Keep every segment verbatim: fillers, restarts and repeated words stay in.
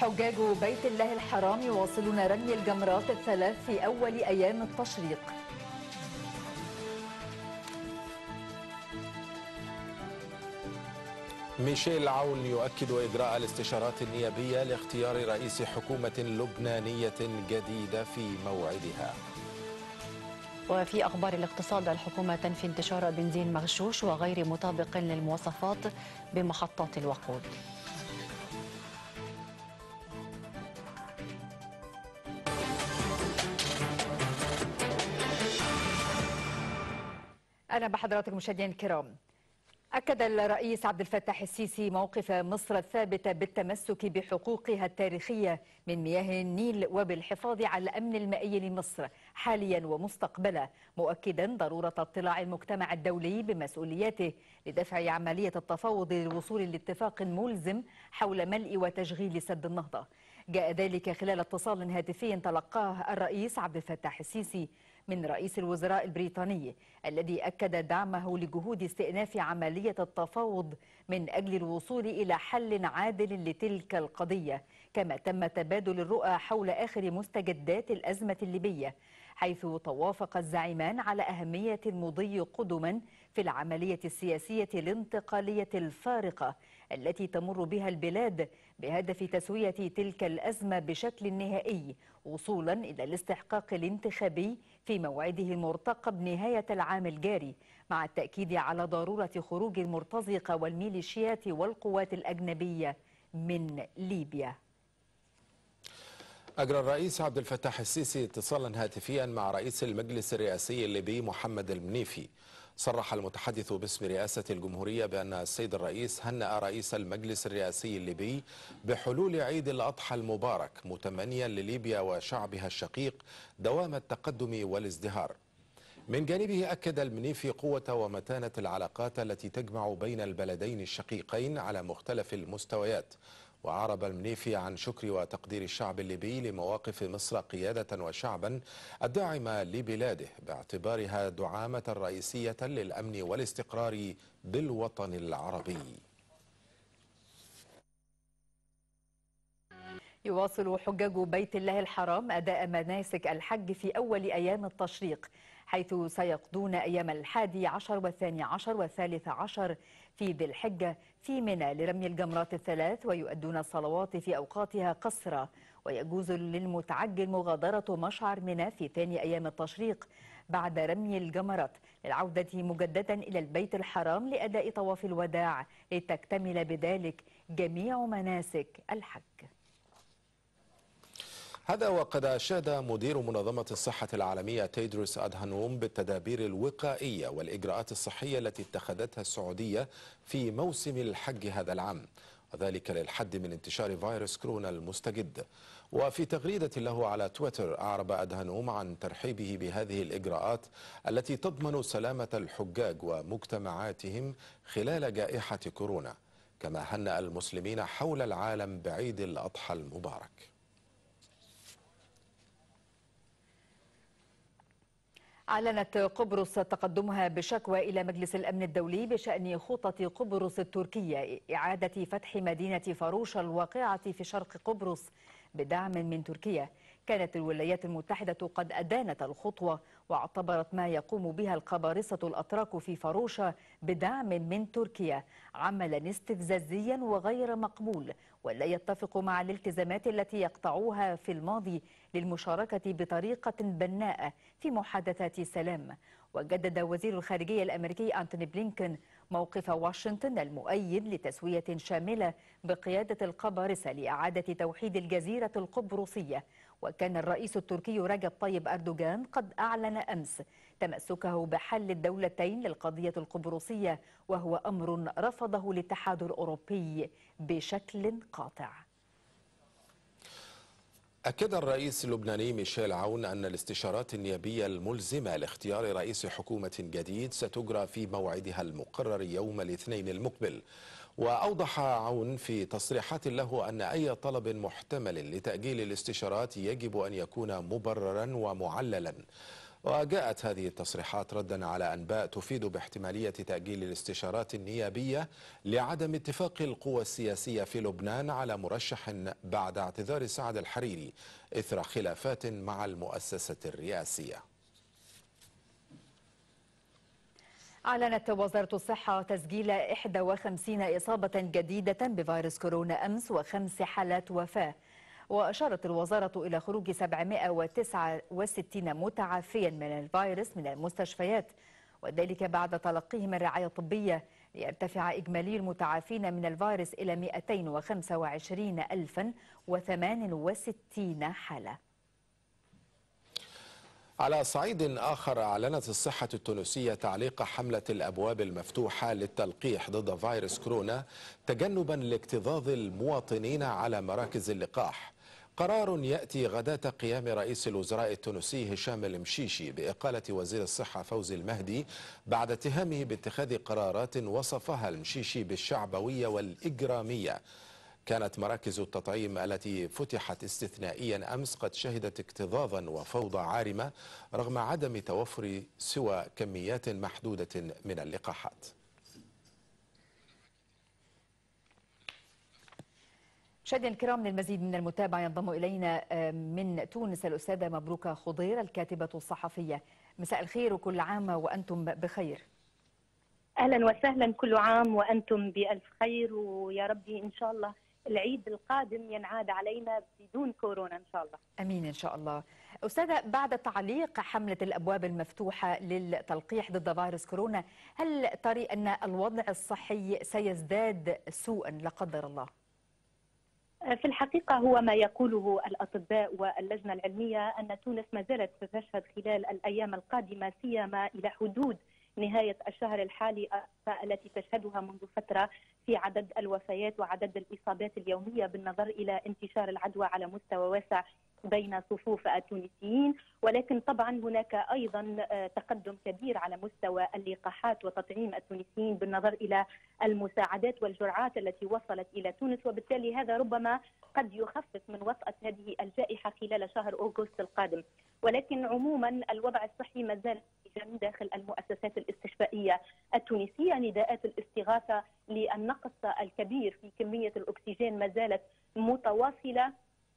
حجاج بيت الله الحرام يواصلون رمي الجمرات الثلاث في أول أيام التشريق. ميشيل عون يؤكد إجراء الاستشارات النيابية لاختيار رئيس حكومة لبنانية جديدة في موعدها. وفي أخبار الاقتصاد، الحكومة تنفي انتشار بنزين مغشوش وغير مطابق للمواصفات بمحطات الوقود. أهلا بحضراتكم مشاهدينا الكرام. أكد الرئيس عبد الفتاح السيسي موقف مصر الثابت بالتمسك بحقوقها التاريخية من مياه النيل وبالحفاظ على الأمن المائي لمصر حاليا ومستقبلا، مؤكدا ضرورة اطلاع المجتمع الدولي بمسؤولياته لدفع عملية التفاوض للوصول لاتفاق ملزم حول ملء وتشغيل سد النهضة. جاء ذلك خلال اتصال هاتفي تلقاه الرئيس عبد الفتاح السيسي من رئيس الوزراء البريطاني، الذي أكد دعمه لجهود استئناف عملية التفاوض من أجل الوصول إلى حل عادل لتلك القضية، كما تم تبادل الرؤى حول آخر مستجدات الأزمة الليبية، حيث توافق الزعيمان على أهمية المضي قدما في العملية السياسية الانتقالية الفارقة التي تمر بها البلاد بهدف تسوية تلك الأزمة بشكل نهائي وصولا إلى الاستحقاق الانتخابي في موعده المرتقب نهاية العام الجاري، مع التأكيد على ضرورة خروج المرتزقة والميليشيات والقوات الأجنبية من ليبيا. أجرى الرئيس عبد الفتاح السيسي اتصالا هاتفيا مع رئيس المجلس الرئاسي الليبي محمد المنيفي. صرح المتحدث باسم رئاسة الجمهورية بأن السيد الرئيس هنأ رئيس المجلس الرئاسي الليبي بحلول عيد الأضحى المبارك، متمنيا لليبيا وشعبها الشقيق دوام التقدم والازدهار. من جانبه أكد المنيفي قوة ومتانة العلاقات التي تجمع بين البلدين الشقيقين على مختلف المستويات، وأعرب المنيفي عن شكر وتقدير الشعب الليبي لمواقف مصر قيادة وشعبا الداعمة لبلاده باعتبارها دعامة رئيسية للأمن والاستقرار بالوطن العربي. يواصل حجاج بيت الله الحرام أداء مناسك الحج في أول أيام التشريق، حيث سيقضون أيام الحادي عشر والثاني عشر والثالث عشر في ذي الحجة في منى لرمي الجمرات الثلاث، ويؤدون الصلوات في أوقاتها قصرا، ويجوز للمتعجل مغادرة مشعر منى في ثاني أيام التشريق بعد رمي الجمرات للعودة مجددا إلى البيت الحرام لأداء طواف الوداع، لتكتمل بذلك جميع مناسك الحج. هذا وقد أشاد مدير منظمة الصحة العالمية تيدروس أدهانوم بالتدابير الوقائية والإجراءات الصحية التي اتخذتها السعودية في موسم الحج هذا العام، وذلك للحد من انتشار فيروس كورونا المستجد. وفي تغريدة له على تويتر أعرب أدهانوم عن ترحيبه بهذه الإجراءات التي تضمن سلامة الحجاج ومجتمعاتهم خلال جائحة كورونا، كما هنأ المسلمين حول العالم بعيد الأضحى المبارك. أعلنت قبرص تقدمها بشكوى إلى مجلس الأمن الدولي بشأن خطط قبرص التركية إعادة فتح مدينة فاروشا الواقعة في شرق قبرص بدعم من تركيا. كانت الولايات المتحدة قد أدانت الخطوة، واعتبرت ما يقوم بها القبارصة الأتراك في فاروشا بدعم من تركيا عملا استفزازيا وغير مقبول، ولا يتفق مع الالتزامات التي يقطعوها في الماضي للمشاركة بطريقة بناءة في محادثات سلام. وجدد وزير الخارجية الأمريكي أنتوني بلينكن موقف واشنطن المؤيد لتسوية شاملة بقيادة القبارصة لإعادة توحيد الجزيرة القبرصية. وكان الرئيس التركي رجب طيب أردوغان قد أعلن أمس تمسكه بحل الدولتين للقضية القبرصية، وهو أمر رفضه الاتحاد الأوروبي بشكل قاطع. أكد الرئيس اللبناني ميشيل عون أن الاستشارات النيابية الملزمة لاختيار رئيس حكومة جديد ستجرى في موعدها المقرر يوم الاثنين المقبل. وأوضح عون في تصريحات له أن أي طلب محتمل لتأجيل الاستشارات يجب أن يكون مبررا ومعللا. وجاءت هذه التصريحات ردا على أنباء تفيد باحتمالية تأجيل الاستشارات النيابية لعدم اتفاق القوى السياسية في لبنان على مرشح بعد اعتذار سعد الحريري إثر خلافات مع المؤسسة الرئاسية. أعلنت وزارة الصحة تسجيل إحدى وخمسين إصابة جديدة بفيروس كورونا أمس وخمس حالات وفاة. وأشارت الوزارة إلى خروج سبعمائة وتسعة وستين متعافيا من الفيروس من المستشفيات، وذلك بعد تلقيهم الرعاية الطبية، ليرتفع إجمالي المتعافين من الفيروس إلى مئتين وخمسة وعشرين ألفا وثمانية وستين حالة. على صعيد آخر، أعلنت الصحة التونسية تعليق حملة الأبواب المفتوحة للتلقيح ضد فيروس كورونا تجنبا لاكتظاظ المواطنين على مراكز اللقاح. قرار يأتي غداة قيام رئيس الوزراء التونسي هشام المشيشي بإقالة وزير الصحة فوزي المهدي بعد اتهامه باتخاذ قرارات وصفها المشيشي بالشعبوية والإجرامية. كانت مراكز التطعيم التي فتحت استثنائيا أمس قد شهدت اكتظاظا وفوضى عارمة رغم عدم توفر سوى كميات محدودة من اللقاحات. مشاهدينا الكرام، للمزيد من المتابعة ينضم إلينا من تونس الأستاذة مبروكة خضير الكاتبة الصحفية. مساء الخير وكل عام وأنتم بخير. أهلا وسهلا، كل عام وأنتم بألف خير، ويا ربي إن شاء الله العيد القادم ينعاد علينا بدون كورونا إن شاء الله. أمين إن شاء الله. أستاذة، بعد تعليق حملة الأبواب المفتوحة للتلقيح ضد فيروس كورونا، هل ترى أن الوضع الصحي سيزداد سوءا لا قدر الله؟ في الحقيقة هو ما يقوله الأطباء واللجنة العلمية أن تونس ما زالت ستشهد خلال الأيام القادمة سيما إلى حدود نهاية الشهر الحالي التي تشهدها منذ فترة في عدد الوفيات وعدد الإصابات اليومية بالنظر إلى انتشار العدوى على مستوى واسع بين صفوف التونسيين، ولكن طبعا هناك أيضا تقدم كبير على مستوى اللقاحات وتطعيم التونسيين بالنظر إلى المساعدات والجرعات التي وصلت إلى تونس، وبالتالي هذا ربما قد يخفف من وطأة هذه الجائحة خلال شهر أغسطس القادم. ولكن عموما الوضع الصحي ما زال داخل المؤسسات الاستشفائية التونسية. نداءات الاستغاثة للنقص الكبير في كمية الأكسجين ما زالت متواصلة،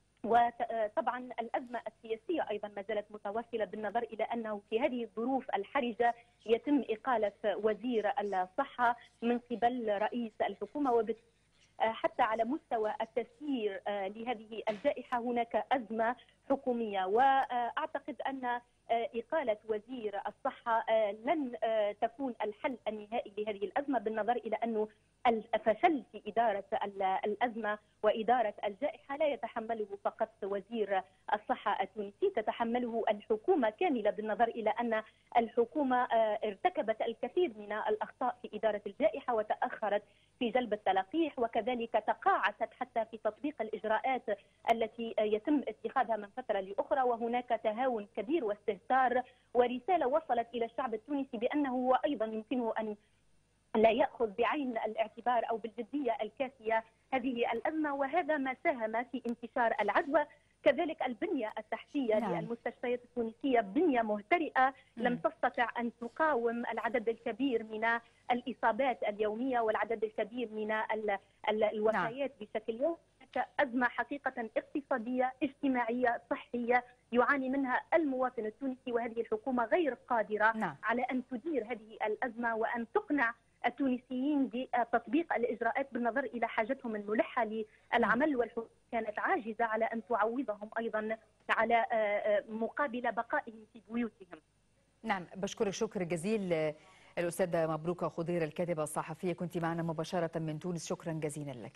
وطبعا الأزمة السياسية أيضا ما زالت متواصلة بالنظر إلى أنه في هذه الظروف الحرجة يتم إقالة وزير الصحة من قبل رئيس الحكومة، وبالتالي حتى على مستوى التسيير لهذه الجائحة هناك أزمة حكومية. وأعتقد أن إقالة وزير الصحة لن تكون الحل النهائي لهذه الأزمة بالنظر إلى أنه الفشل في إدارة الأزمة وإدارة الجائحة لا يتحمله فقط وزير الصحة التونسي، تتحمله الحكومة كاملة بالنظر إلى أن الحكومة ارتكبت الكثير من الأخطاء في إدارة الجائحة وتأخرت في جلب التلقيح، وكذلك تقاعست حتى في تطبيق الإجراءات التي يتم اتخاذها من فترة لأخرى، وهناك تهاون كبير واستهتار ورسالة وصلت إلى الشعب التونسي بأنه هو أيضا يمكنه أن لا يأخذ بعين الاعتبار أو بالجدية الكافية هذه الأزمة، وهذا ما ساهم في انتشار العدوى. كذلك البنية التحتية نعم. للمستشفيات التونسية بنية مهترئة لم تستطع أن تقاوم العدد الكبير من الإصابات اليومية والعدد الكبير من الوفيات نعم. بشكل يومي. أزمة حقيقة اقتصادية اجتماعية صحية يعاني منها المواطن التونسي، وهذه الحكومة غير قادرة نعم. على أن تدير هذه الأزمة وأن تقنع التونسيين بتطبيق الإجراءات بالنظر إلى حاجتهم الملحة للعمل، والحكومة كانت عاجزة على أن تعوضهم أيضا على مقابل بقائهم في بيوتهم. نعم، بشكرك شكر جزيل الأستاذة مبروكة خضير الكاتبة الصحفية، كنت معنا مباشرة من تونس، شكرا جزيلا لك.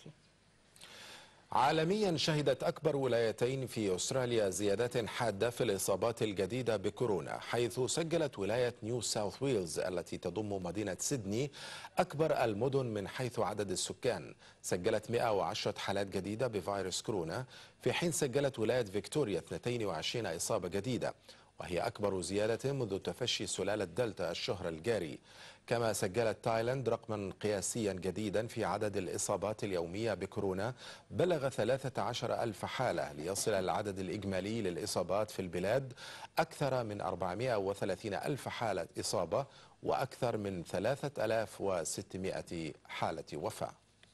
عالميا شهدت أكبر ولايتين في أستراليا زيادات حادة في الإصابات الجديدة بكورونا، حيث سجلت ولاية نيو ساوث ويلز التي تضم مدينة سيدني أكبر المدن من حيث عدد السكان، سجلت مئة وعشرة حالات جديدة بفيروس كورونا، في حين سجلت ولاية فيكتوريا اثنتين وعشرين إصابة جديدة. وهي أكبر زيادة منذ تفشي سلالة دلتا الشهر الجاري. كما سجلت تايلاند رقما قياسيا جديدا في عدد الإصابات اليومية بكورونا بلغ ثلاثة عشر ألف حالة، ليصل العدد الإجمالي للإصابات في البلاد أكثر من أربعمائة وثلاثين ألف حالة إصابة وأكثر من ثلاثة آلاف وستمائة حالة وفاة.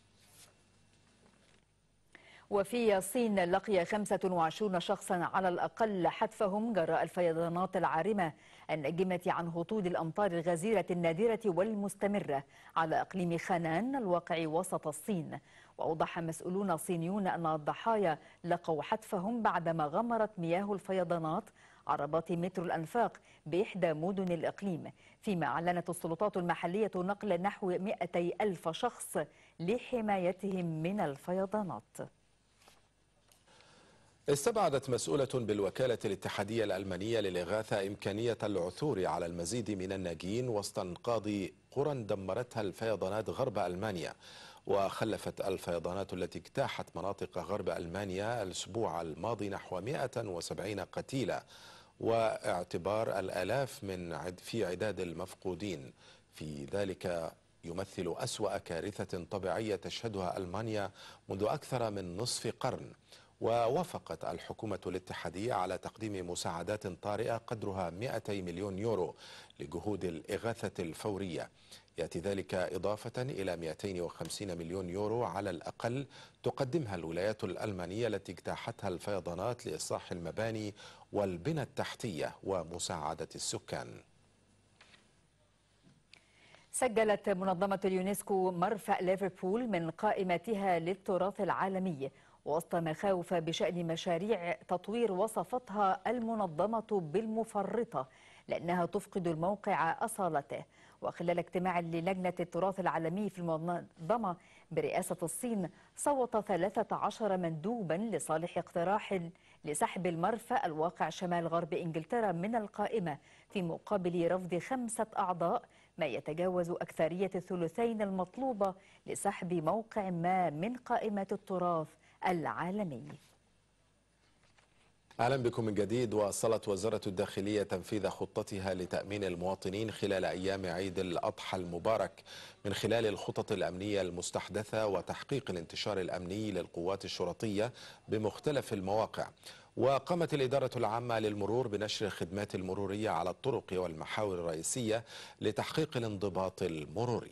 وفي الصين لقي خمسة وعشرين شخصا على الأقل حتفهم جراء الفيضانات العارمة الناجمة عن هطول الأمطار الغزيرة النادرة والمستمرة على إقليم خانان الواقع وسط الصين. وأوضح مسؤولون صينيون أن الضحايا لقوا حتفهم بعدما غمرت مياه الفيضانات عربات مترو الأنفاق بإحدى مدن الإقليم، فيما أعلنت السلطات المحلية نقل نحو مئتي ألف شخص لحمايتهم من الفيضانات. استبعدت مسؤولة بالوكالة الاتحادية الألمانية للإغاثة إمكانية العثور على المزيد من الناجين وسط انقاض قرى دمرتها الفيضانات غرب ألمانيا. وخلفت الفيضانات التي اجتاحت مناطق غرب ألمانيا الأسبوع الماضي نحو مئة وسبعين قتيلة، واعتبار الآلاف من عد في عداد المفقودين. في ذلك يمثل أسوأ كارثة طبيعية تشهدها ألمانيا منذ أكثر من نصف قرن. ووافقت الحكومة الاتحادية على تقديم مساعدات طارئة قدرها مئتي مليون يورو لجهود الإغاثة الفورية. يأتي ذلك إضافة إلى مئتين وخمسين مليون يورو على الأقل تقدمها الولايات الألمانية التي اجتاحتها الفيضانات لإصلاح المباني والبنى التحتية ومساعدة السكان. سجلت منظمة اليونسكو مرفأ ليفربول من قائمتها للتراث العالمي وسط مخاوف بشأن مشاريع تطوير وصفتها المنظمة بالمفرطة لأنها تفقد الموقع أصالته. وخلال اجتماع للجنة التراث العالمي في المنظمة برئاسة الصين، صوت ثلاثة عشر مندوبا لصالح اقتراح لسحب المرفأ الواقع شمال غرب إنجلترا من القائمة في مقابل رفض خمسة أعضاء، ما يتجاوز أكثرية الثلثين المطلوبة لسحب موقع ما من قائمة التراث العالمي. أهلا بكم من جديد. واصلت وزارة الداخلية تنفيذ خطتها لتأمين المواطنين خلال أيام عيد الأضحى المبارك من خلال الخطط الأمنية المستحدثة وتحقيق الانتشار الأمني للقوات الشرطية بمختلف المواقع. وقامت الإدارة العامة للمرور بنشر الخدمات المرورية على الطرق والمحاور الرئيسية لتحقيق الانضباط المروري.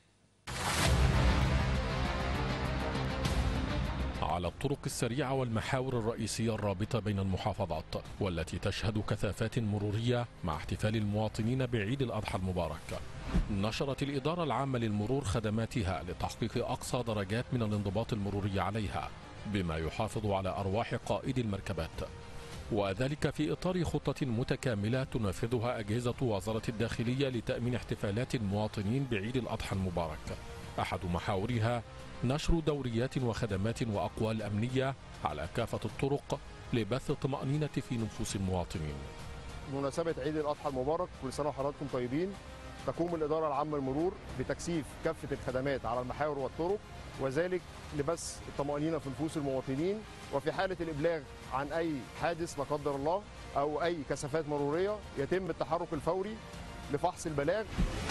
على الطرق السريعة والمحاور الرئيسية الرابطة بين المحافظات والتي تشهد كثافات مرورية مع احتفال المواطنين بعيد الأضحى المبارك، نشرت الإدارة العامة للمرور خدماتها لتحقيق أقصى درجات من الانضباط المروري عليها بما يحافظ على أرواح قائدي المركبات، وذلك في إطار خطة متكاملة تنفذها أجهزة وزارة الداخلية لتأمين احتفالات المواطنين بعيد الأضحى المبارك. أحد محاورها نشر دوريات وخدمات وأقوال أمنية على كافة الطرق لبث الطمأنينة في نفوس المواطنين. بمناسبة عيد الأضحى المبارك، كل سنة وحضراتكم طيبين. تقوم الإدارة العامة للمرور بتكثيف كافة الخدمات على المحاور والطرق، وذلك لبث الطمأنينة في نفوس المواطنين، وفي حالة الإبلاغ عن أي حادث لا قدر الله أو أي كثافات مرورية يتم التحرك الفوري لفحص البلاغ.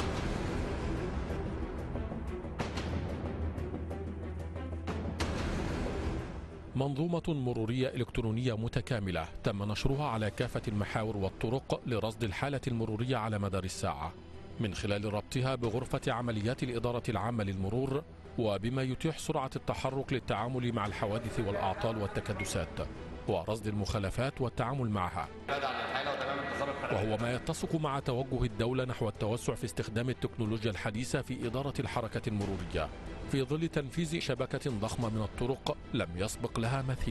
منظومة مرورية إلكترونية متكاملة تم نشرها على كافة المحاور والطرق لرصد الحالة المرورية على مدار الساعة من خلال ربطها بغرفة عمليات الإدارة العامة للمرور، وبما يتيح سرعة التحرك للتعامل مع الحوادث والأعطال والتكدسات ورصد المخالفات والتعامل معها، وهو ما يتسق مع توجه الدولة نحو التوسع في استخدام التكنولوجيا الحديثة في إدارة الحركة المرورية في ظل تنفيذ شبكة ضخمة من الطرق لم يسبق لها مثيل.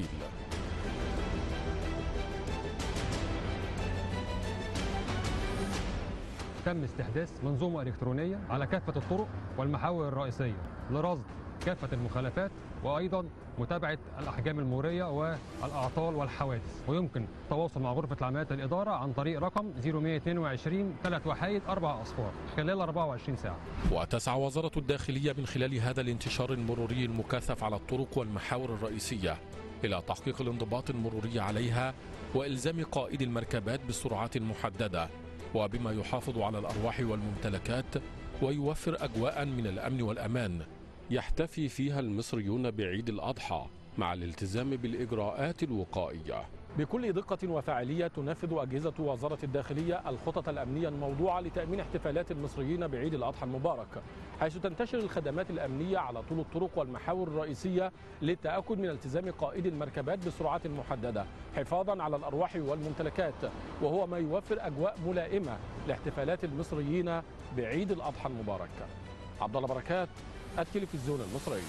تم استحداث منظومة إلكترونية على كافة الطرق والمحاور الرئيسية لرصد كافة المخالفات وأيضا متابعة الأحجام المرورية والأعطال والحوادث، ويمكن التواصل مع غرفة العمليات الإدارة عن طريق رقم صفر مئة واثنين وعشرين ثلاث وحايد أربع أصفار خلال أربع وعشرين ساعة. وتسعى وزارة الداخلية من خلال هذا الانتشار المروري المكثف على الطرق والمحاور الرئيسية إلى تحقيق الانضباط المروري عليها وإلزام قائد المركبات بالسرعات المحددة، وبما يحافظ على الأرواح والممتلكات ويوفر أجواء من الأمن والأمان يحتفي فيها المصريون بعيد الأضحى مع الالتزام بالإجراءات الوقائية. بكل دقة وفاعلية تنفذ أجهزة وزارة الداخلية الخطط الأمنية الموضوعة لتأمين احتفالات المصريين بعيد الأضحى المبارك، حيث تنتشر الخدمات الأمنية على طول الطرق والمحاور الرئيسية للتأكد من التزام قائد المركبات بالسرعات المحددة حفاظا على الأرواح والممتلكات، وهو ما يوفر أجواء ملائمة لاحتفالات المصريين بعيد الأضحى المبارك. عبد الله بركات، التلفزيون المصري.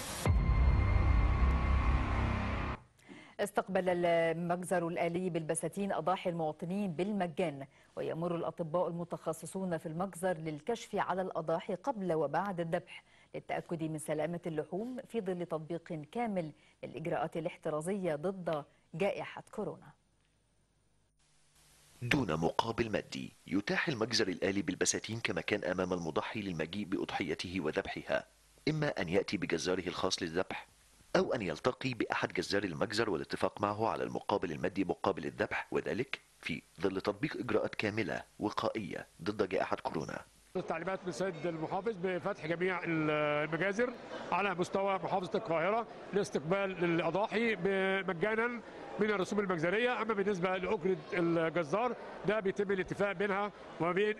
استقبل المجزر الآلي بالبساتين أضاحي المواطنين بالمجان، ويأمر الأطباء المتخصصون في المجزر للكشف على الأضاحي قبل وبعد الذبح للتأكد من سلامة اللحوم في ظل تطبيق كامل للإجراءات الاحترازية ضد جائحة كورونا. دون مقابل مادي يتاح المجزر الآلي بالبساتين كمكان أمام المضحي للمجيء بأضحيته وذبحها، إما أن يأتي بجزاره الخاص للذبح أو أن يلتقي بأحد جزار المجزر والاتفاق معه على المقابل المادي مقابل الذبح، وذلك في ظل تطبيق إجراءات كاملة وقائية ضد جائحة كورونا. التعليمات من السيد المحافظ بفتح جميع المجازر على مستوى محافظة القاهرة لاستقبال الأضاحي مجانا من الرسوم المجزرية. أما بالنسبة لأجرة الجزار ده بيتم الاتفاق بينها وما بين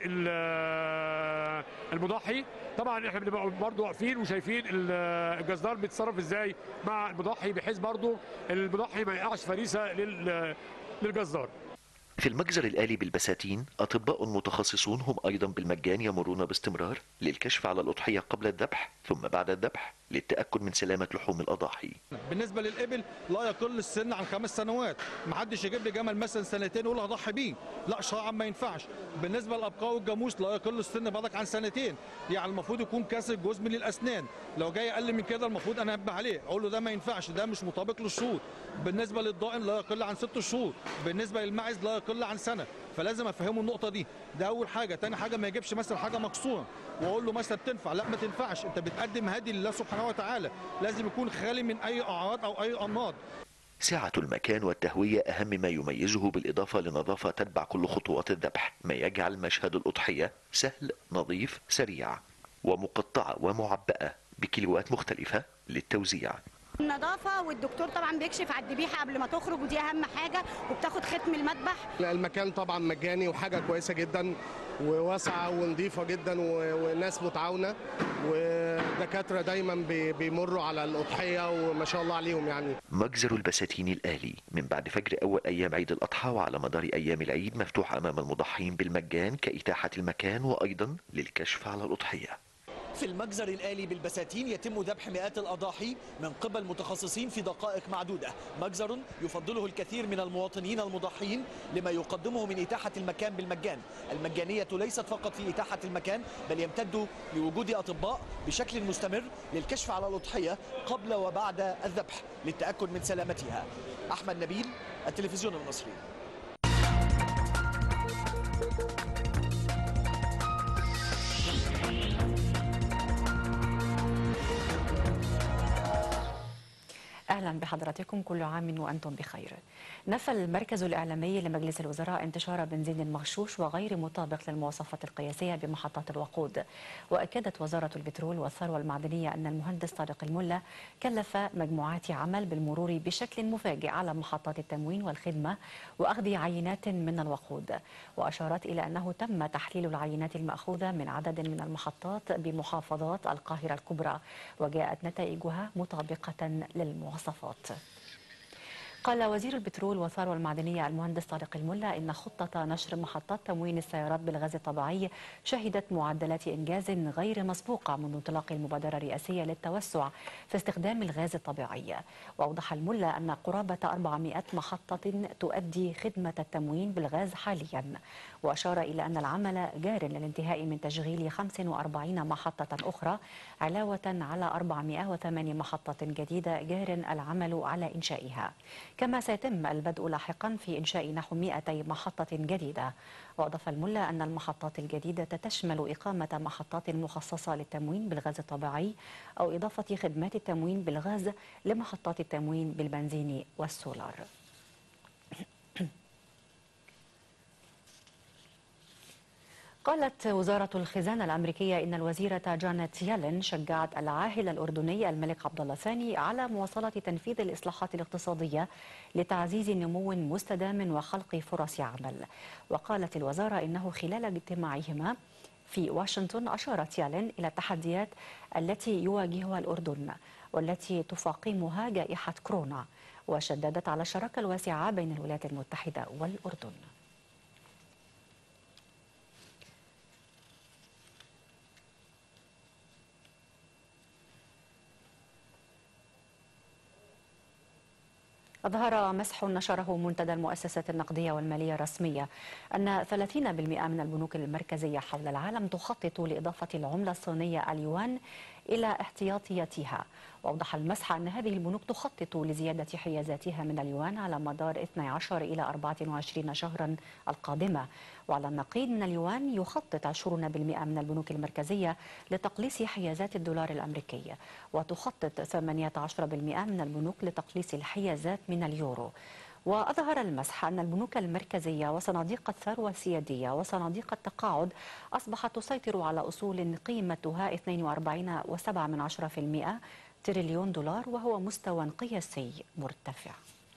المضحي. طبعا احنا بنبقى برضه واقفين وشايفين الجزار بيتصرف ازاي مع المضحي، بحيث برضه المضحي ما يقعش فريسة للجزار. في المجزر الآلي بالبساتين أطباء متخصصون هم أيضا بالمجان يمرون باستمرار للكشف على الأضحية قبل الذبح ثم بعد الذبح للتأكد من سلامة لحوم الأضاحي. بالنسبة للإبل لا يقل السن عن خمس سنوات، محدش يجيب لي جمل مثلا سنتين يقول هضحي بيه، لا شرعا ما ينفعش. بالنسبة للأبقار والجاموس لا يقل السن برضك عن سنتين، يعني المفروض يكون كاسر جزء من الأسنان، لو جاي أقل من كده المفروض أنا أنبه عليه أقول له ده ما ينفعش، ده مش مطابق للشروط. بالنسبة للضائن لا يقل عن ست شهور، بالنسبة للماعز لا يقل عن سنة، فلازم افهمه النقطه دي. ده اول حاجه. تاني حاجه ما يجيبش مثلا حاجه مكسوره واقول له مثلا تنفع، لا ما تنفعش، انت بتقدم هدي لله سبحانه وتعالى، لازم يكون خالي من اي اعراض او اي امراض. سعة المكان والتهوية أهم ما يميزه، بالإضافة لنظافة تتبع كل خطوات الذبح، ما يجعل مشهد الأضحية سهل نظيف سريع ومقطعة ومعبأة بكيلوات مختلفة للتوزيع. النظافة والدكتور طبعا بيكشف على الذبيحة قبل ما تخرج، ودي أهم حاجة، وبتاخد ختم المذبح. المكان طبعا مجاني وحاجة كويسة جدا وواسعة ونظيفة جدا وناس متعاونة ودكاترة دايما بيمروا على الأضحية وما شاء الله عليهم. يعني مجزر البساتين الآلي من بعد فجر أول أيام عيد الأضحى وعلى مدار أيام العيد مفتوح أمام المضحين بالمجان كإتاحة المكان وأيضا للكشف على الأضحية. في المجزر الآلي بالبساتين يتم ذبح مئات الأضاحي من قبل متخصصين في دقائق معدودة. مجزر يفضله الكثير من المواطنين المضحين لما يقدمه من إتاحة المكان بالمجان. المجانية ليست فقط في إتاحة المكان، بل يمتد لوجود أطباء بشكل مستمر للكشف على الأضحية قبل وبعد الذبح للتأكد من سلامتها. أحمد نبيل، التلفزيون المصري. أهلا بحضراتكم، كل عام وأنتم بخير. نفى المركز الإعلامي لمجلس الوزراء انتشار بنزين مغشوش وغير مطابق للمواصفات القياسية بمحطات الوقود. وأكدت وزارة البترول والثروة المعدنية أن المهندس طارق الملا كلف مجموعات عمل بالمرور بشكل مفاجئ على محطات التموين والخدمة وأخذ عينات من الوقود. وأشارت إلى أنه تم تحليل العينات المأخوذة من عدد من المحطات بمحافظات القاهرة الكبرى، وجاءت نتائجها مطابقة للمواصفات. قال وزير البترول والثروة المعدنية المهندس طارق الملا إن خطة نشر محطات تموين السيارات بالغاز الطبيعي شهدت معدلات إنجاز غير مسبوقة منذ انطلاق المبادرة الرئاسية للتوسع في استخدام الغاز الطبيعي. وأوضح الملا أن قرابة أربعمائة محطة تؤدي خدمة التموين بالغاز حاليا، وأشار إلى أن العمل جار للانتهاء من تشغيل خمس وأربعين محطة أخرى علاوة على أربعمائة وثمانية محطة جديدة جار العمل على إنشائها. كما سيتم البدء لاحقا في إنشاء نحو مئتي محطة جديدة. وأضاف الملا أن المحطات الجديدة تشمل إقامة محطات مخصصة للتموين بالغاز الطبيعي أو إضافة خدمات التموين بالغاز لمحطات التموين بالبنزين والسولار. قالت وزارة الخزانة الأمريكية إن الوزيرة جانيت يالين شجعت العاهل الأردني الملك عبد الله الثاني على مواصلة تنفيذ الإصلاحات الاقتصادية لتعزيز نمو مستدام وخلق فرص عمل. وقالت الوزارة إنه خلال اجتماعهما في واشنطن أشارت يالين إلى التحديات التي يواجهها الأردن والتي تفاقمها جائحة كورونا، وشددت على الشراكة الواسعة بين الولايات المتحدة والأردن. أظهر مسح نشره منتدى المؤسسات النقدية والمالية الرسمية أن ثلاثين بالمئة من البنوك المركزية حول العالم تخطط لإضافة العملة الصينية اليوان إلى احتياطياتها. وأوضح المسح أن هذه البنوك تخطط لزيادة حيازاتها من اليوان على مدار اثني عشر إلى أربعة وعشرين شهرا القادمة. وعلى النقيض من اليوان يخطط عشرين بالمئة من البنوك المركزية لتقليص حيازات الدولار الأمريكي، وتخطط ثمانية عشر بالمئة من البنوك لتقليص الحيازات من اليورو. وأظهر المسح أن البنوك المركزية وصناديق الثروة السيادية وصناديق التقاعد أصبحت تسيطر على أصول قيمتها اثنين وأربعين فاصلة سبعة بالمئة تريليون دولار، وهو مستوى قياسي مرتفع.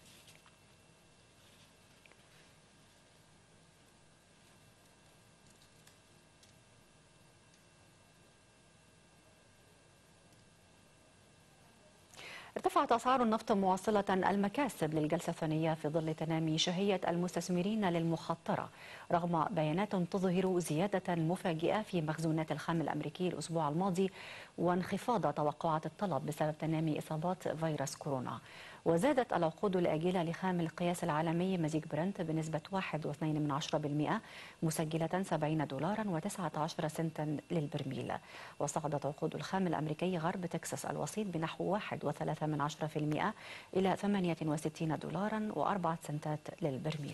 ارتفعت أسعار النفط مواصلة المكاسب للجلسة الثانية في ظل تنامي شهية المستثمرين للمخاطرة، رغم بيانات تظهر زيادة مفاجئة في مخزونات الخام الأمريكي الأسبوع الماضي وانخفاض توقعات الطلب بسبب تنامي إصابات فيروس كورونا. وزادت العقود الآجلة لخام القياس العالمي مزيج برنت بنسبة واحد فاصلة اثنين بالمئة مسجلة سبعين دولارا وتسعة عشر سنتا للبرميل. وصعدت عقود الخام الأمريكي غرب تكساس الوسيط بنحو واحد فاصلة ثلاثة بالمئة إلى ثمانية وستين دولارا وأربعة سنتات للبرميل.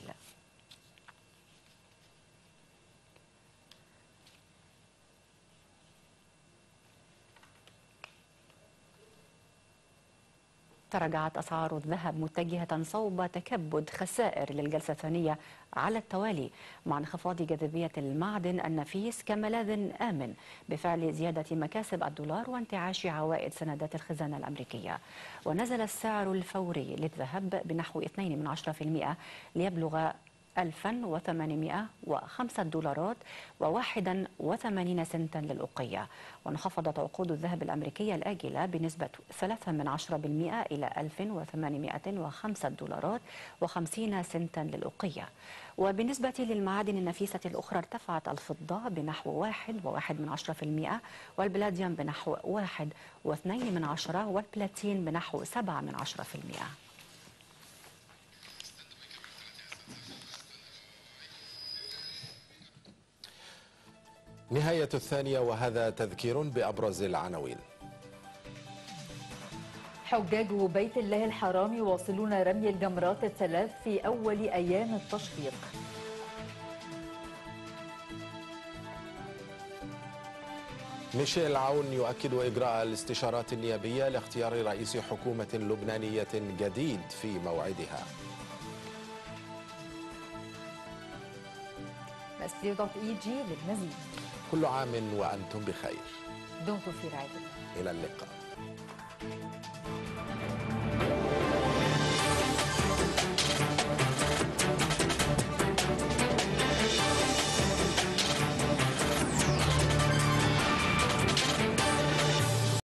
تراجعت أسعار الذهب متجهة صوب تكبد خسائر للجلسة الثانية على التوالي، مع انخفاض جاذبية المعدن النفيس كملاذ آمن بفعل زيادة مكاسب الدولار وانتعاش عوائد سندات الخزانة الأمريكية. ونزل السعر الفوري للذهب بنحو اثنين بالمئة ليبلغ ألف وثمانمئة وخمسة دولارات وواحد وثمانين سنتا للأوقية. وانخفضت عقود الذهب الأمريكية الآجلة بنسبة ثلاثة من عشرة بالمئة إلى ألف وثمانمئة وخمسة دولارات وخمسين سنتا للأوقية. وبالنسبة للمعادن النفيسة الأخرى ارتفعت الفضة بنحو واحد وواحد من عشرة بالمئة والبلاديوم بنحو واحد واثنين من عشرة والبلاتين بنحو سبعة من عشرة بالمئة. نهاية الثانية وهذا تذكير بأبرز العناوين. حجاج بيت الله الحرام يواصلون رمي الجمرات الثلاث في أول أيام التشريق. ميشيل عون يؤكد إجراء الاستشارات النيابية لاختيار رئيس حكومة لبنانية جديد في موعدها. مسيو دوت اي جي للمزيد. كل عام وأنتم بخير. دمتم في رعاية الله. إلى اللقاء.